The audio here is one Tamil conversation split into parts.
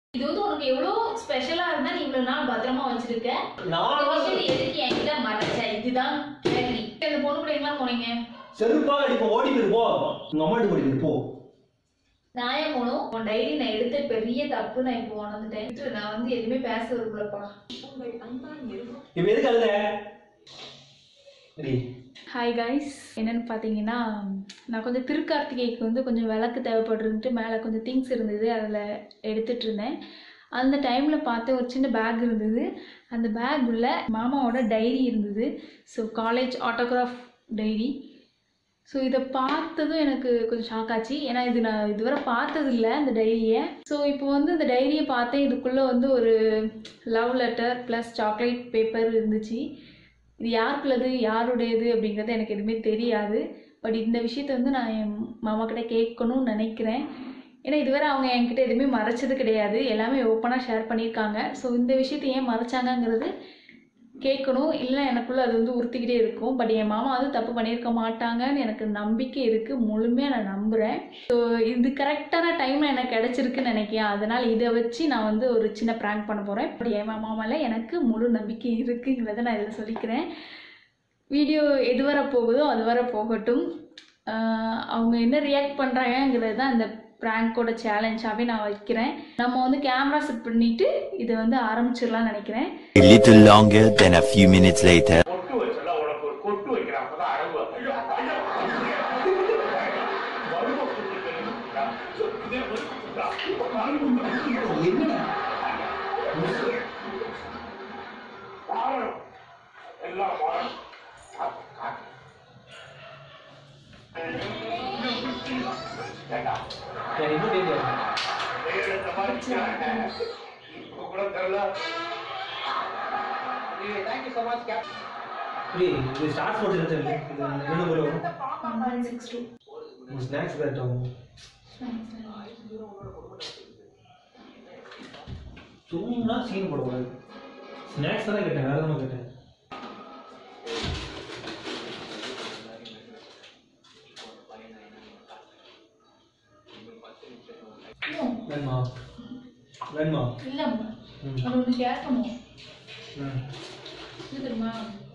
இது வந்து உனக்கு எவ்வளவு ஸ்பெஷலா இருந்தா நீ இவ்வளவு நாள் பத்திரமா வச்சிருக்க. எதுக்கு என்கிட்ட மறைச்ச? இதுதான் கேள்வி. இந்த பொண்ணு கூட எங்க போனீங்க? செருப்பா அடிப்போ ஓடி போயிருப்போ உங்க அம்மாட்டு ஓடி போயிருப்போ. நான் ஏன் போகணும்? உன் டைரி நான் எடுத்த பெரிய தப்பு. நான் இப்போ உணர்ந்துட்டேன். நான் வந்து எதுவுமே பேச விரும்பலப்பா. இப்ப எதுக்கு அழுத? ஹாய் கைஸ், என்னென்னு பார்த்தீங்கன்னா நான் கொஞ்சம் திருக்கார்த்திகைக்கு வந்து கொஞ்சம் விளக்கு தேவைப்படுறதுன்ட்டு மேலே கொஞ்சம் திங்ஸ் இருந்தது, அதில் எடுத்துகிட்டு இருந்தேன். அந்த டைமில் பார்த்து ஒரு சின்ன பேக் இருந்தது. அந்த பேக் உள்ள மாமாவோட டைரி இருந்தது. So college autograph diary. So இதை பார்த்ததும் எனக்கு கொஞ்சம் ஷாக் ஆச்சு. ஏன்னா இது நான் இதுவரை பார்த்ததில்லை அந்த டைரியை. ஸோ இப்போ வந்து இந்த டைரியை பார்த்தேன். இதுக்குள்ளே வந்து ஒரு love letter plus chocolate paper இருந்துச்சு. இது யாருக்குள்ளது யாருடையது அப்படிங்கிறது எனக்கு எதுவுமே தெரியாது. பட் இந்த விஷயத்த வந்து நான் என் மாமா கிட்ட கேட்கணும்னு நினைக்கிறேன். ஏன்னா இதுவரை அவங்க என்கிட்ட எதுவுமே மறைச்சது கிடையாது, எல்லாமே ஓப்பனாக ஷேர் பண்ணியிருக்காங்க. ஸோ இந்த விஷயத்த ஏன் மறைச்சாங்கங்கிறது கேட்கணும். இல்லை எனக்குள்ளே அது வந்து உறுத்திக்கிட்டே இருக்கும். பட் என் மாமா வந்து தப்பு பண்ணியிருக்க மாட்டாங்கன்னு எனக்கு நம்பிக்கை இருக்குது, முழுமையாக நான் நம்புகிறேன். ஸோ இது கரெக்டான டைமில் எனக்கு கிடச்சிருக்குன்னு நினைக்கிறேன். அதனால் இதை வச்சு நான் வந்து ஒரு சின்ன ப்ராங்க் பண்ண போகிறேன். பட் என் மாமா மேலே எனக்கு முழு நம்பிக்கை இருக்குங்கிறத நான் இதில் சொல்லிக்கிறேன். வீடியோ எது வர போகுதோ அது வர போகட்டும். அவங்க என்ன ரியாக்ட் பண்ணுறாங்கங்கிறது தான் இந்த ப்ராங்கோட சேலஞ்சாகவே நான் வைக்கிறேன். நம்ம வந்து கேமரா செட் பண்ணிட்டு இதை வந்து ஆரம்பிச்சிடலாம்னு நினைக்கிறேன். A little longer than a few minutes later. Thank you so much, Cap. Please, start for the channel. என்ன போறோம்? 162. Snacks கேட்டோம். சும்மா சீன் போடக்கூடாது. ஸ்நாக்ஸ் தான் கேட்டேன், வேற எதுவும் கேட்டேன். வேணுமா? வேணுமா? இல்லம்மா, அது ஒன்று கேட்கணும். இது தெரியுமா?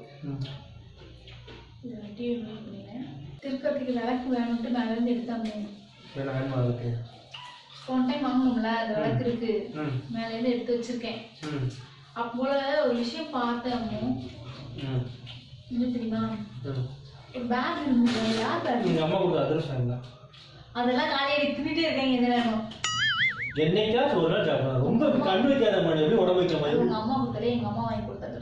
திருக்கத்துக்கு விளக்கு வேணும்ட்டு மேலேருந்து எடுத்தாங்க. வேணுமா? ஓகே. போன டைம் வாங்கணும்ல, அந்த விளக்கு இருக்கு, மேலேருந்து எடுத்து வச்சிருக்கேன். அப்போல ஒரு விஷயம் பார்த்தேன். என்ன தெரியுமா? ஒரு பேக் இருந்துச்சு. யார் பேக்? எங்க அம்மா கொடுத்த அதிர்ஷ்டம். அதெல்லாம் காலையில தின்னுட்டே இருக்கேன். எந்த நேரம் என்னைக்காச்சும் ஒரு நாள் சாப்பிடலாம். ரொம்ப கண்ணு வைக்காத மாதிரி எப்படி உடம்பு வைக்கிற மாதிரி. உங்க அம்மா கொடுத்தாலே எங்க அம்மா வாங்கி கொடுத்தாரு.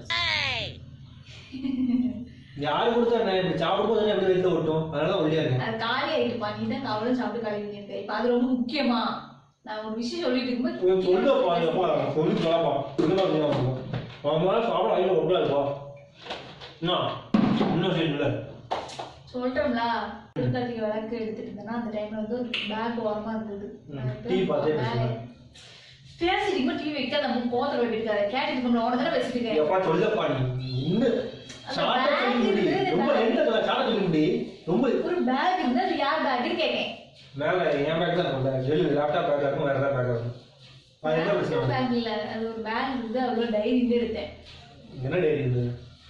யாரு கொடுத்தா நான் இப்படி சாப்பிடும்போது எப்படி வெளில ஓட்டும்? அதனால ஒல்லியா இருக்கேன். அது காலி ஆயிட்டுப்பா. நீ தான் அவ்வளவு சாப்பிட்டு காலி பண்ணிருக்க. இப்ப அது ரொம்ப முக்கியமா. நான் ஒரு விஷயம் சொல்லிட்டு இருக்கும்போது சொல்லுப்பா, சொல்லப்பா. இதுதான் அவங்களால சாப்பிட வாங்கி விடாதுப்பா. என்ன இன்னும் செய்யல சொல்லிட்டோம்ல. திருக்கார்த்திகை விளக்கு எடுத்துட்டு இருந்தேன்னா அந்த டைம்ல வந்து பேக் ஓரமா இருந்தது. டீ பார்த்தே பேசிட்டு டிவி வைக்காத. நம்ம கோத்துல வைக்காத. கேட்டுட்டு நம்ம உடனே தானே பேசிட்டு இருக்கேன். எப்பா சொல்லப்பா. நீ இன்னும் ஷார்ட்டா சொல்லி முடி. ரொம்ப லென்த்தா ஷார்ட்டா சொல்லி முடி. ரொம்ப ஒரு பேக் இருந்தா அது யார் பேக்னு கேக்கேன். மேல என் பேக் தான் இருக்கும். ஜெல் லேப்டாப் பேக் இருக்கும், வேற ஏதாவது பேக் இருக்கும். அது என்ன பிரச்சனை? பேக் இல்ல, அது ஒரு பேக் இருந்து அவ்வளோ டைரி இருந்து எடுத்தேன். என்ன டைரி இது?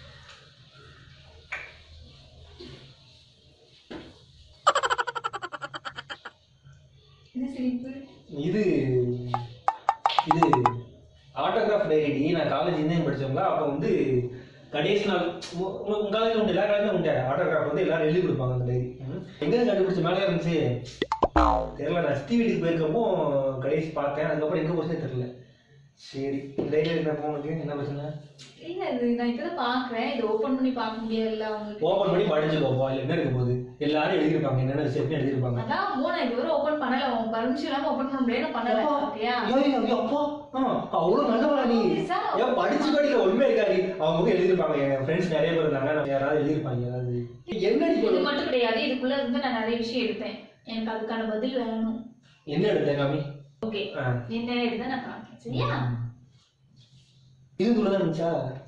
என்ன சிரிப்பு? இது இது ஆட்டோகிராஃப் டைரி. நான் காலேஜ் இன்ஜினியரிங் படிச்சோம்ல. அப்போ வந்து கடைசி நாள் உங்க காலேஜ் உண்டு, எல்லா காலேஜும் உண்டு. ஆட்டோகிராஃப் வந்து எல்லாரும் எழுதி கொடுப்பாங்க அந்த டைரி. எங்க கண்டுபிடிச்ச மேலே இருந்துச்சு தெரியல. நான் சித்தி வீட்டுக்கு போயிருக்கப்போ கடைசி பார்த்தேன். அதுக்கப்புறம் எங்க போச்சுன்னே தெரியல. சரி, டைரி எடுத்தப்போ உனக்கு என்ன பிரச்சனை? இல்ல, இது நான் இப்பதான் பாக்குறேன். இது ஓபன் பண்ணி பார்க்க முடியல. அவங்க ஓபன் பண்ணி படிச்சுக்கோப்பா. இல்லை என்ன இருக்க போகுது? எல்லாரும் எழுதிருப்பாங்க, என்னென்ன விஷயத்தையும் எழுதிருப்பாங்க. அதான் மூணு இதுவரை ஓபன் பண்ணல. உன் பர்மிஷன் இல்லாம ஓபன் பண்ண முடியாது. பண்ணல. ஓகேயா? அப்பா அவ்வளவு நல்லவா நீ? ஏன் படிச்சு படிக்க உண்மை இருக்காடி? அவங்க எழுதிருப்பாங்க. என் ஃப்ரெண்ட்ஸ் நிறைய பேர் இருந்தாங்க, யாராவது எழுதிருப்பாங்க. ஏதாவது என்னடி இது மட்டும் கிடையாது. இதுக்குள்ள இருந்து நான் நிறைய விஷயம் எடுத்தேன். எனக்கு அதுக்கான பதில் வேணும். என்ன எடுத்தேன் காமி? ஓகே, என்ன எடுத்தா நான் காமிக்கிறேன். சரியா? இதுக்குள்ளதான் இருந்துச்சா?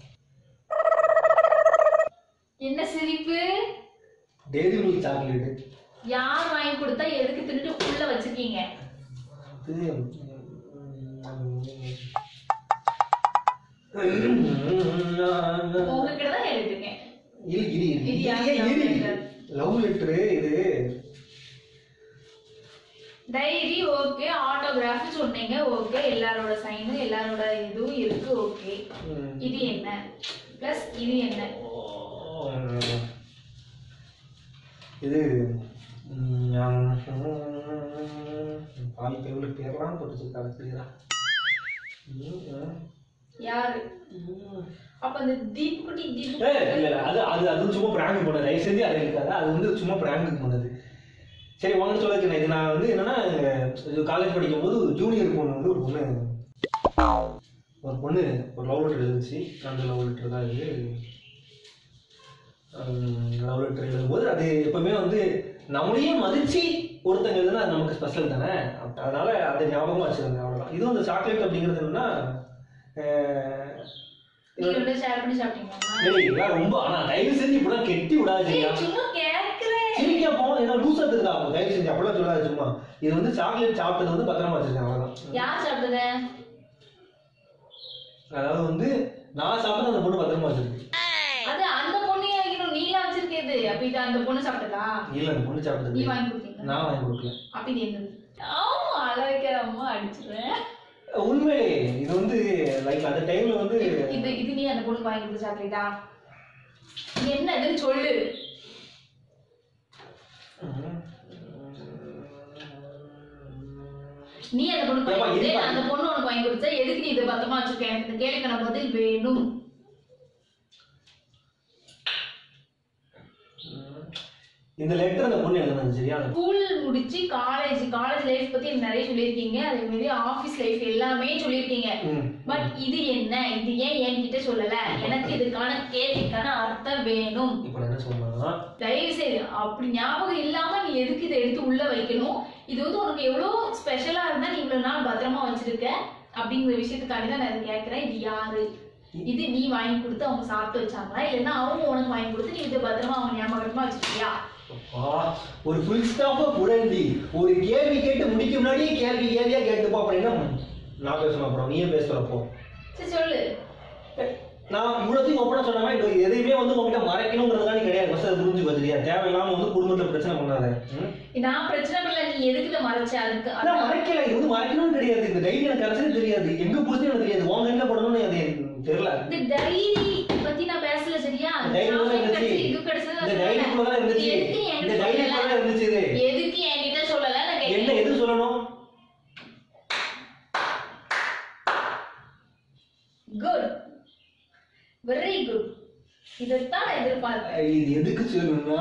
என்ன சிரிப்பு? Dairy Milk chocolate. யார் வாங்கி கொடுத்தா? எதுக்கு தின்னுட்டு உள்ள வச்சிருக்கீங்க? உங்ககிட்ட தான் எழுதிருக்கேன். லவ் லெட்டரு இது. டைரி ஓகே, ஆட்டோகிராஃப் சொன்னீங்க ஓகே, எல்லாரோட சைனும் எல்லாரோட இதுவும் இருக்கு ஓகே. இது என்ன பிளஸ் இது என்ன? இது பாதி பேருக்கு பேர்லாம் போட்டுச்சிருக்காங்க கிளியரா. யாரு அப்ப அந்த தீப் குட்டி தீப்? இல்ல அது அது அது சும்மா பிராங்க் பண்ணது. தயவு செஞ்சு அது இருக்காது, அது வந்து சும்மா பிராங்க் பண்ணது. சரி வாங்க சொல்லுங்க. இது நான் வந்து என்னன்னா காலேஜ் படிக்கும் போது ஜூனியர் பொண்ணு வந்து ஒரு பொண்ணு ஒரு லவ் லெட்டர் எழுதுச்சு. அந்த லவ் லெட்டர் தான் இது. லவ் லெட்டர் எழுதும்போது அது எப்பவுமே வந்து நம்மளையும் மதிச்சு ஒருத்தங்க எழுதுனா அது நமக்கு ஸ்பெஷல் தானே. அதனால அதை ஞாபகமாக வச்சுருந்தேன், அவ்வளோதான். இதுவும் அந்த சாக்லேட் அப்படிங்கிறது என்னன்னா ரொம்ப. ஆனா தயவு செஞ்சு இப்பெல்லாம் கெட்டி விடாது. சிரிக்கா போவோம் ஏன்னா லூசா இருந்தா தயவு செஞ்சு அப்படிலாம் சொல்லாது. சும்மா இது வந்து சாக்லேட் சாப்பிட்டது வந்து பத்திரமா வச்சிருக்கேன், அவ்வளோதான். யார் சாப்பிட்டது? அதாவது வந்து நான் சாப்பிட்டது அந்த பொண்ணு பத்திரமா வச்சிருக்கு. அது அந்த பொண்ணு நீலாம் வச்சிருக்கேது. அப்ப இது அந்த பொண்ணு சாப்பிட்டதா? இல்ல அந்த பொண்ணு சாப்பிட்டது. நீ வாங்கி கொடுத்தீங்க? நான் வாங்கி கொடுக்கல. அப்ப இது என்னது? ஆமா அழகிற அம்மா அடிச்சுறேன். உண்மையிலே இது வந்து லைக் அந்த டைம்ல வந்து இது நீ அந்த பொண்ணுக்கு வாங்கி கொடுத்த சாக்லேட்டா? என்னதுன்னு சொல்லு. நீ அந்த பொண்ணுக்கு வாங்கி கொடுத்த, அந்த பொண்ணு உனக்கு வாங்கி கொடுத்தா எதுக்கு நீ இதை பத்திரமா வச்சிருக்க? எனக்கு இந்த கேள்விக்கான பதில் வேணும். இந்த லெட்டர் அந்த பொண்ணு எழுதுனது சரியா? ஸ்கூல் முடிச்சு காலேஜ் லைஃப் பத்தி நிறைய சொல்லியிருக்கீங்க, அதே மாதிரி ஆபீஸ் லைஃப் எல்லாமே சொல்லியிருக்கீங்க. பட் இது என்ன? இது ஏன் என்கிட்ட சொல்லல? எனக்கு இதுக்கான கேள்விக்கான அர்த்தம் வேணும். இப்போ என்ன சொன்னா தயவு செய்து அப்படி ஞாபகம் இல்லாம நீ எதுக்கு இதை எடுத்து உள்ள வைக்கணும்? இது வந்து உனக்கு எவ்வளவு ஸ்பெஷலா இருந்தா நீ இவ்வளவு நாள் பத்திரமா வச்சிருக்க அப்படிங்கிற விஷயத்துக்காண்டி தான் நான் இதை கேட்கிறேன். இது யாரு? இது நீ வாங்கி கொடுத்து அவங்க சாப்பிட்டு வச்சாங்களா, இல்லைன்னா அவங்க உனக்கு வாங்கி கொடுத்து நீ இதை பத்திரமா அவங்க ஞாபகமா வச்சிருக்கியா? ஒரு ஃபுல் ஸ்டாப்பா புரண்டி ஒரு கேள்வி கேட்டு முடிக்க முன்னாடியே கேள்வியா கேட்டுப்போ. அப்புறம் என்ன நான் பேசணும், அப்புறம் நீயே பேசுறப்போ சரி சொல்லு. நான் இவ்வளோத்தையும் ஓப்பனா சொன்னாம எதையுமே வந்து உங்ககிட்ட மறைக்கணுங்கிறதுலாம் கிடையாது. ஃபர்ஸ்ட் அது புரிஞ்சு பார்த்துறியா? தேவையில்லாம வந்து குடும்பத்துல பிரச்சனை பண்ணாத. நான் பிரச்சனை பண்ணல, நீ எதுக்கு மறைச்ச? அதுக்கு அதான் மறைக்கல. இது வந்து மறைக்கணும்னு கிடையாது. இந்த டைரி எனக்கு கடைசியும் தெரியாது, எங்க போச்சு எனக்கு தெரியாது, உங்க என்ன பண்ணணும்னு அது தெரியல. இந்த டைரி பத்தி நான் பேசல சரியா? எதுக்கு என்கிட்ட சொல்லல? என்ன எது சொல்லணும்? Good, very good. இதத்தான் எதிர்பார்த்தேன். இது எதுக்கு சொல்லணும்னா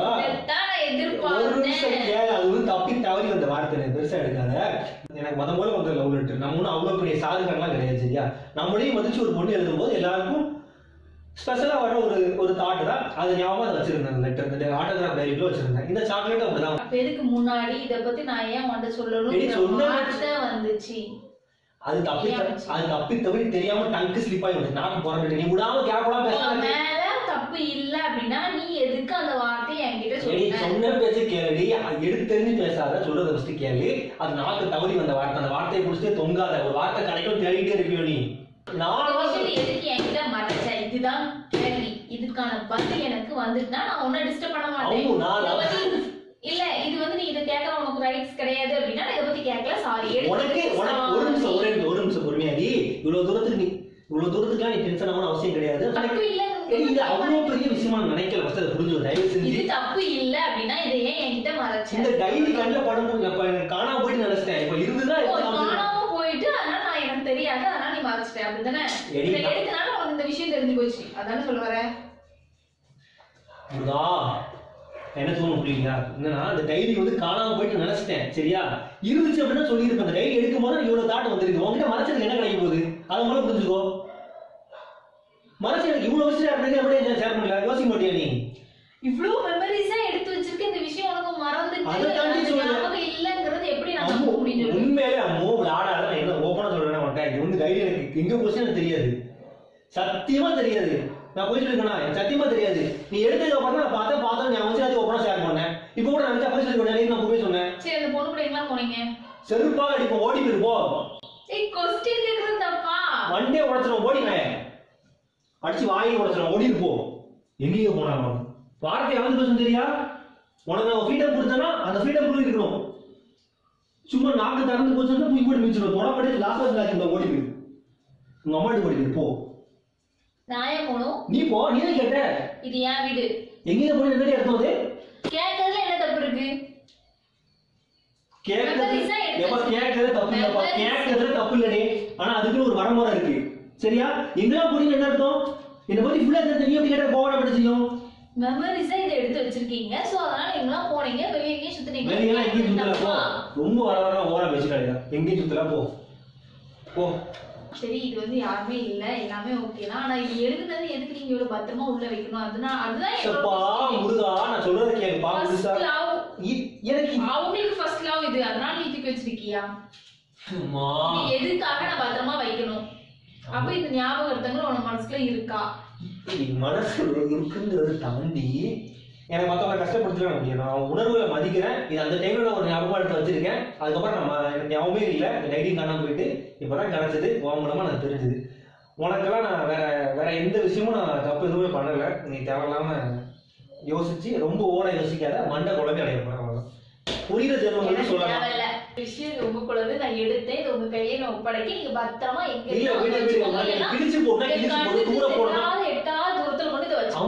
அது வந்து தப்பி தவறி வந்த வார்த்தை பெருசா எடுக்காத. எனக்கு முதல்ல வந்த லவ் லெட்டர் நம்ம ஒன்றும் அவ்வளோ பெரிய சாதகம்லாம் கிடையாது சரியா? நம்மளையும் மதிச்சு ஒரு பொண்ணு எழுதும் போது எல்லாருக்கும் ஸ்பெஷலா வர ஒரு தாட் தான். அது ஞாபகம் வச்சிருந்தேன். லெட்டர் ஆட்டோகிராஃப் டைரியில வச்சிருந்தேன். இந்த சாக்லேட் அப்படிதான். அப்ப எதுக்கு முன்னாடி இத பத்தி நான் ஏன் உன்கிட்ட சொல்லணும் வந்துச்சு? அது தப்பி தவறி தெரியாம டங்கு ஸ்லிப் ஆகி வந்து நாக்கு போறாங்க. நீ விடாம கேப்லாம் பேசுறாங்க. தப்பு இல்ல அப்படின்னா நீ எதுக்கு அந்த வார்த்தையை என்கிட்ட சொல்ற? சொன்ன பேச்சு கேளு, எடுத்து தெரிஞ்சு பேசாத, சொல்றத ஃபர்ஸ்ட் கேளு. அது நாக்கு தவறி வந்த வார்த்தை. அந்த வார்த்தையை புடிச்சே தொங்காத. ஒரு வார்த்தை கிடைக்கும் தேடிட்டே இருப்பியோ நீ. எதுக்கு என்கிட்ட மறைச்ச? இதுதான் கேள்வி. இதுக்கான பதில் எனக்கு வந்துட்டா நான் உன்னை டிஸ்டர்ப் பண்ண மாட்டேன். இல்ல இது வந்து நீ இத கேட்கற உனக்கு ரைட்ஸ் கிடையாது அப்படின்னா இத பத்தி கேட்கல. சாரி. உனக்கு ஒரு நிமிஷம் பொறுமையாடி. இவ்வளவு தூரத்துக்கு நீ டென்ஷன் ஆகணும் அவசியம் கிடையாது. தப்பு இல்ல. இது அவ்வளவு பெரிய விஷயமா நினைக்கல. ஃபர்ஸ்ட் அதை புரிஞ்சு தயவு செஞ்சு. இது தப்பு இல்ல அப்படின்னா இதை ஏன் என்கிட்ட மறைச்ச? இந்த டைரி கண்ணுல படும்போது அப்ப எனக்கு காணாம போயிட்டு நினைச்சிட்டேன். இப்ப இருந்துதான் காணாம போயிட்டு அதனால நான் எனக்கு தெரியாது அதனால நீ மறைச்சிட்ட அப்படிதானே? எதுக்குனால உனக்கு இந்த விஷயம் தெரிஞ்சு போச்சு அதானே சொல்ல வர? என்ன தோணும் புரியுங்களா? என்னன்னா அந்த டைரி வந்து காணாம போயிட்டு நினைச்சிட்டேன் சரியா? இருந்துச்சு அப்படின்னா சொல்லியிருப்பேன். அந்த டைரி எடுக்கும் போது இவ்வளவு தாட் வந்துருக்கு. உங்ககிட்ட மறைச்சதுக்கு என்ன கிடைக்க போகுது அதை மூலம் புரிஞ்சுக்கோ. மறைச்சு எனக்கு இவ்வளவு விஷயம் அப்படியே ஷேர் பண்ணல. யோசிக்க மாட்டியா நீ? இவ்வளவு மெமரிஸா எடுத்து வச்சிருக்க இந்த விஷயம் உனக்கு மறந்துட்டு ஞாபகம் இல்லங்கிறது எப்படி நான் நம்ப முடியும்? உண்மையிலே அம்மோ விளையாடாத. நான் என்ன ஓப்பனா சொல்றேன் உன்கிட்ட. இது வந்து டைரி எனக்கு எங்க போச்சு எனக்கு தெரியாது, சத்தியமா தெரியாது. நான் போய் சொல்லிருக்கேனா? எனக்கு சத்தியமா தெரியாது. நீ எடுத்ததுக்கு அப்புறம் நான் பார்த்தேன் நான் வச்சு அது ஓப்பனா ஷேர் பண்ணேன். இப்போ கூட நான் போய் சொல்லிருக்கேன். நான் போய் சொன்னேன். சரி அந்த பொண்ணு கூட எங்க போனீங்க? செருப்பா அடிப்போம் ஓடி போயிருப்போம். ஏய் கொஸ்டின் கேக்குறது தப்பா? வண்டே உடைச்சிரும் ஓடினே. அடிச்சு வாங்கி உடச்சுடும், ஓடிட்டு போ. எங்கேயோ போனாங்க வார்த்தை யாரும் பேசணும் தெரியா? உனக்கு நான் ஃப்ரீடம் கொடுத்தேன்னா அந்த ஃப்ரீடம் கூட இருக்கணும். சும்மா நாக்கு திறந்து போச்சுன்னா தூக்கி போட்டு மிச்சிடும். தொடப்படி லாஸ்ட் லாஸ்ட் ஓடி போயிடு. உங்க அம்மாட்டு ஓடி போயிடு போ. நான் ஏன் போகணும்? நீ போ, நீ தான் கேட்ட. இது என் வீடு. எங்கேயும் போய் என்னடி அர்த்தம் அது? கேட்கறதுல என்ன தப்பு இருக்கு? கேட்கறது தப்பு இல்லப்பா, கேட்கறது தப்பு இல்லடே. ஆனா அதுக்கு ஒரு வரமுறை இருக்கு சரியா? எங்கெல்லாம் போறீங்க என்ன அர்த்தம்? என்ன பத்தி ஃபுல்லா தெரிஞ்சு நீ எப்படி கேட்ட போக என்ன செய்யும்? மெமரிஸா இதை எடுத்து வச்சிருக்கீங்க. சோ அதனால எங்கெல்லாம் போனீங்க, வெளியே எங்கேயும் சுத்துனீங்க? வெளியெல்லாம் எங்கேயும் சுத்தல போ. ரொம்ப வர ஓவரா பேசிட்டாங்க. எங்கேயும் சுத்தல போ போ. சரி, இது வந்து யாருமே இல்ல, எல்லாமே ஓகே தான். ஆனா இது எழுதுனது எதுக்கு நீங்க இவ்வளவு பத்திரமா உள்ள வைக்கணும்? அதுதான் முருகா நான் சொல்றது கேளுப்பா. எனக்கு அவங்களுக்கு ஃபர்ஸ்ட் லவ் இது, அதனால நீ தூக்கி வச்சிருக்கியா? எதுக்காக நான் பத்திரமா வைக்கணும்? அப்ப இந்த ஞாபகத்தங்களும் உன மனசுல இருக்கா? மனசு இருக்குங்கிறது தாண்டி எனக்கு மற்றவங்க கஷ்டப்படுத்தலாம் முடியும். நான் உணர்வுகளை மதிக்கிறேன். இது அந்த டைம்ல நான் ஒரு ஞாபகம் எடுத்து வச்சிருக்கேன். அதுக்கப்புறம் எனக்கு ஞாபகமே இல்லை. இந்த டைரியும் காணாம போயிட்டு இப்பதான் கிடைச்சது. உன் மூலமா நான் தெரிஞ்சது. உனக்கெல்லாம் நான் வேற எந்த விஷயமும் நான் தப்பு எதுவுமே பண்ணலை. நீ தேவையில்லாம யோசிச்சு ரொம்ப ஓட யோசிக்காத, மண்டை குழம்பு அடைய போறேன். புரியுற ஜென்மம் சொல்லலாம். விஷயம் ரொம்ப குழந்தை நான் எடுத்தேன். இது உங்க கையை நான் ஒப்படைக்க நீங்க பத்திரமா எங்க கிழிச்சு போட்டா தூர போடணும். எட்டாவது தூரத்துல கொண்டு இதை வச்சு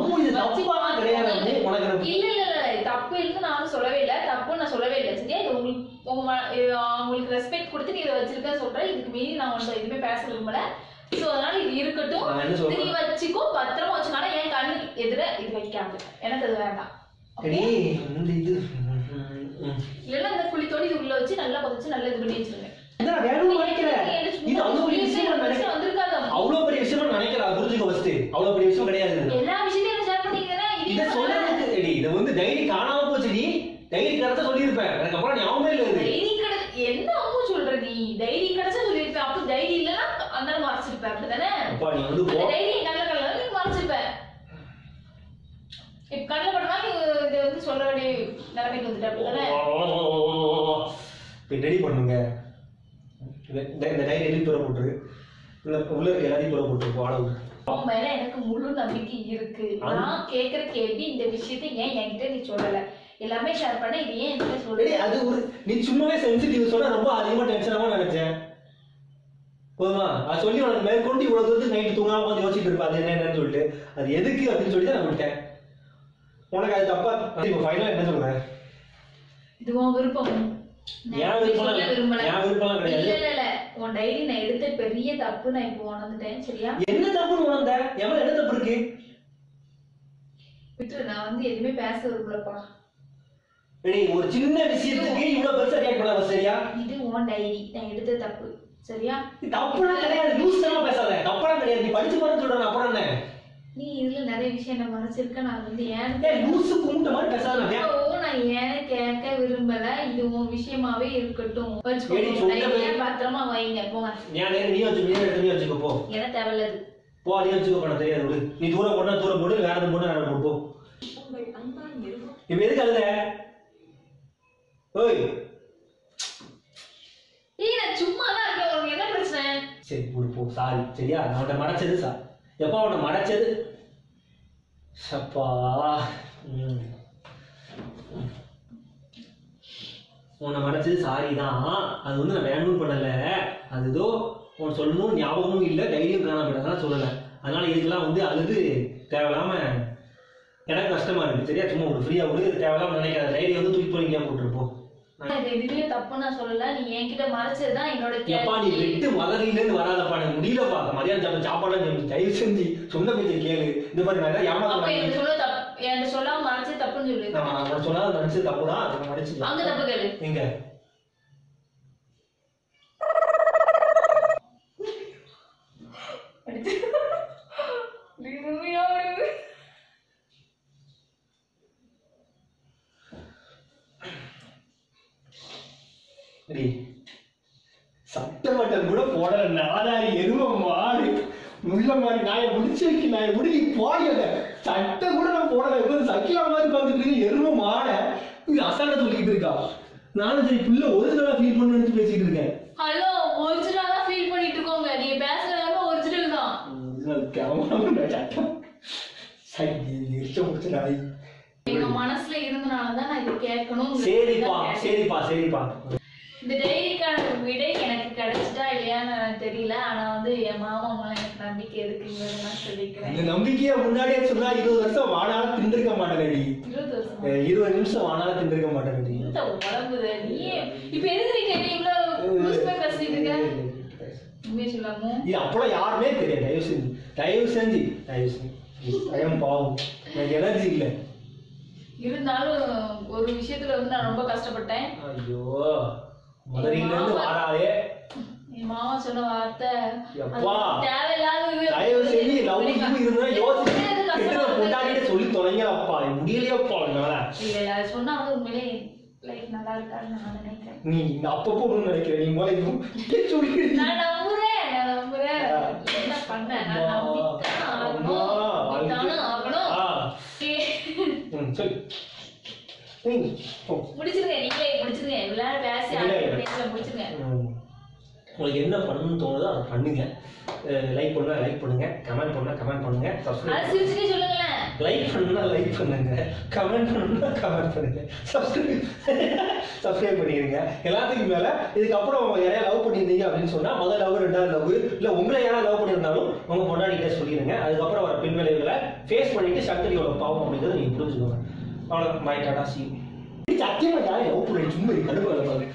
இல்ல இல்ல இல்ல தப்பு இல்லைன்னு நானும் சொல்லவே இல்லை. தப்புன்னு நான் சொல்லவே இல்லை சரியா? இது உங்களுக்கு ரெஸ்பெக்ட் கொடுத்து நீ இதை வச்சிருக்க சொல்றேன். இதுக்கு மீறி நான் உனக்கு எதுவுமே பேச விரும்பல. சோ அதனால இது இருக்கட்டும், நீ வச்சுக்கோ, பத்திரமா வச்சுக்கோ. என் கண்ணு எதிர இது வைக்காம எனக்கு அது வேண்டாம். இல்லைன்னா இந்த குழித்தோடி இது உள்ள வச்சு நல்லா கொதிச்சு நல்லா இது பண்ணி வச்சிருங்க. அவ்வளவு பெரிய விஷயம் நினைக்கிறேன். புரிஞ்சுக்க ஃபர்ஸ்ட். அவ்வளவு பெரிய விஷயம் கிடையாது. எல்லா விஷயத்தையும் ஷேர் பண்ணீங்கன்னா இத சொல்றதுக்கு இத வந்து டைரி காணாம போச்சு. நீ டைரி கடத்த சொல்லிருப்பேன். எனக்கு அப்புறம் ஞாபகமே இல்ல. டைரி கடை என்ன அம்மா சொல்ற? நீ டைரி கடத்த சொல்லிருப்பேன். அப்ப டைரி இல்லனா அந்த மறைச்சிருப்ப. அப்படிதானே? அப்பா நீ வந்து போ. டைரி கல்ல நீ மறைச்சிருப்ப. இப்ப கண்ணல பண்ணா நீ இத வந்து சொல்ல வேண்டிய நிலைமைக்கு வந்துட்ட. அப்படிதானே? இப்ப ரெடி பண்ணுங்க. இந்த டைரி எல்லாம் தூர போட்டுரு. உள்ள இருக்க எல்லாத்தையும் தூர போட்டுரு. வாடா. உன் மேல எனக்கு முழு நம்பிக்கை இருக்கு. நான் கேக்குற கேள்வி இந்த விஷயத்தை ஏன் என்கிட்ட நீ சொல்லல? எல்லாமே ஷேர் பண்ண, இது ஏன் என்கிட்ட சொல்லல? அது ஒரு நீ சும்மாவே சென்சிட்டிவ் சொன்னா ரொம்ப அதிகமா டென்ஷனாவா நினைச்சேன். போதுமா? அது சொல்லி உனக்கு மேற்கொண்டு இவ்வளவு தூரத்துக்கு நைட்டு தூங்காம வந்து யோசிச்சுட்டு இருப்பா. அது என்னன்னு சொல்லிட்டு அது எதுக்கு அப்படின்னு சொல்லி தான் நான் விட்டேன். உனக்கு அது தப்பா? இப்போ ஃபைனலா என்ன சொல்ற? இது உன் விருப்பம். ஏன் விருப்பம் கிடையாது. இல்ல இல்ல இல்ல உன் டைரி நான் எடுத்த பெரிய தப்பு நான் இப்போ உணர்ந்துட்டேன் சரியா? என்ன தப்புன்னு உணர்ந்த? எவ்வளவு என்ன தப்பு இருக்கு? விட்டு நான் வந்து எதுவுமே பேச விரும்பலப்பா. ஒரு சின்ன விஷயத்துக்கு இவ்வளவு பெருசா ரியாக்ட் பண்ணாத சரியா? இது உன் டைரி நான் எடுத்த தப்பு சரியா? தப்புலாம் கிடையாது. லூஸ்தனமா பேசாத. தப்புலாம் கிடையாது. நீ படிச்சு பாருன்னு சொல்றேன். அப்புறம் என்ன? நீ இதுல நிறைய விஷயம் என்ன மறைச்சிருக்க. நான் வந்து ஏன் லூசு கும்பிட்ட மாதிரி பேசாத. நான் ஏன் கேட்க விரும்பல. இது உன் விஷயமாவே இருக்கட்டும். பத்திரமா வைங்க போங்க. நீ வச்சுக்கோ போ. என்ன தேவையில்லது போ. நீ வச்சுக்கோ பண்ண தெரியாது. நீ தூரம் போனா தூரம் போடு, வேற எதுவும் போனா வேற போ. இப்ப எதுக்கு அழுத? ஓய் நான் சும்மா தான் இருக்கேன். உனக்கு என்ன பிரச்சனை? சரி போ. சாரி சரியா? நான் உன்னை மறைச்சது சார். எப்பா உன்னை மறைச்சது சப்பா. உன்னை மறைச்சது சாரி தான். அது வந்து நான் வேணும்னு பண்ணல. அது ஏதோ உன் சொல்லணும் ஞாபகமும் இல்லை, தைரியம் காணப்படாதான் சொல்லலை. அதனால இதுக்கெல்லாம் வந்து அழுது தேவையில்லாம எனக்கு கஷ்டமா இருக்கு சரியா? சும்மா ஒரு ஃப்ரீயா விடு. தேவையில்லாம நினைக்காத. டைரியை வந்து தூக்கி போய் இங்கே போட்டுருப்போம். எதுவுமே தப்பு நான் சொல்லல. நீ என்கிட்ட மறைச்சதுதான் என்னோட கேப்பா. நீ வெட்டு மதுரையில இருந்து வராதப்பா. எனக்கு முடியலப்பா. மதியானம் சாப்பாடு தயவு செஞ்சு சொன்ன பேச்சை கேளு. இந்த மாதிரி நான் ஏமாத்த சொல்லாம மறைச்சது தப்புன்னு சொல்லு. நான் சொல்லாத மறைச்சது தப்புதான். அதை மறைச்சு அங்க தப்பு கேளு. எங்க சட்டமட்டம் கூட போடல. நாதாரி எரும மாடு முள்ள மாதிரி நாயை முடிச்சு வைக்க நாயை முடிக்கி போயல. சட்டம் கூட நான் போடல. சக்கிலா மாதிரி பார்த்துட்டு எரும மாட அசால்ட்டா சொல்லிக்கிட்டு இருக்கா. நானும் சரி புள்ள ஒரிஜினலா ஃபீல் பண்ணு பேசிட்டு இருக்கேன். ஹலோ ஒரிஜினலா ஃபீல் பண்ணிட்டு இருக்கோங்க. நீங்க பேசுறது ஒரிஜினல் தான். ஒரிஜினல் கேமரா சட்டம் எரிச்ச முடிச்ச நாய். எங்க மனசுல இருந்தனால தான் நான் இது கேட்கணும். சரிப்பா. இந்த டைரிக்கான விடை எனக்கு கிடைச்சிட்டா இல்லையான்னு எனக்கு தெரியல. ஆனா வந்து என் மாமா மேல எனக்கு நம்பிக்கை இருக்குங்கிறது நான் சொல்லிக்கிறேன். இந்த நம்பிக்கையை முன்னாடியே சொன்னா 20 வருஷம் வானாலும் தின்றுக்க மாட்டேனடி. 20 வருஷம் 20 நிமிஷம் வானாலும் தின்றுக்க மாட்டேனடி. இந்த உடம்புது நீ இப்ப எதுக்கு நீ இவ்வளவு லூஸ்மே பேசிட்டு இருக்க? உண்மையை சொல்லாமோ இது அப்பெல்லாம் யாருமே தெரியாது. தயவு செஞ்சு பயம் பாவம், எனக்கு எனர்ஜி இல்லை. இருந்தாலும் ஒரு விஷயத்துல வந்து நான் ரொம்ப கஷ்டப்பட்டேன். ஐயோ மதுரையில இருந்து வாராளே. என் மாமா சொன்ன வார்த்தை எப்பா தேவையில்லாத தயவு செஞ்சு லவ் இருந்தா யோசிச்சு கொண்டாடிட்டு சொல்லி தொலைங்கப்பா. முடியலையப்பா என்னால. இல்ல அது சொன்னா வந்து உண்மையிலே லைஃப் நல்லா இருக்காதுன்னு நான் நினைக்கிறேன். நீ அப்பப்போ நினைக்கிறேன். நீ முதல்ல சொல்லி நான் நம்புறேன் என்ன பண்ண நான் நம்பித்தான் ஆகணும். சொல்லு முடிச்சிருங்க, நீங்களே முடிச்சிருங்க. எல்லாரும் பேசி முடிச்சிருங்க. உங்களுக்கு என்ன பண்ணணும்னு தோணுதோ அதை பண்ணுங்க. லைக் பண்ணுங்க, கமெண்ட் பண்ணுங்க, அது சிரிச்சுட்டே சொல்லுங்களேன். லைக் பண்ணுங்க, கமெண்ட் பண்ணுங்க, சப்ஸ்கிரைப் பண்ணிடுங்க. எல்லாத்துக்கும் மேல இதுக்கப்புறம் யாரையா லவ் பண்ணியிருந்தீங்க அப்படின்னு சொன்னா முதல் லவ், ரெண்டாவது லவ், இல்ல உங்களை யாராவது லவ் பண்ணியிருந்தாலும் உங்க பொண்டாடிக்கிட்ட சொல்லிடுங்க. அதுக்கப்புறம் வர பின் விளைவுகளை ஃபேஸ் பண்ணிட்டு சங்கரியோட பாவம் அப்படிங்கிறத நீங்க புரிஞ்சுக்கோங்க. அவ்வளோ பாய், டாடா, சி. சத்தியமா யாரும் லவ் பண்ணி சும்மா கடுப்பாக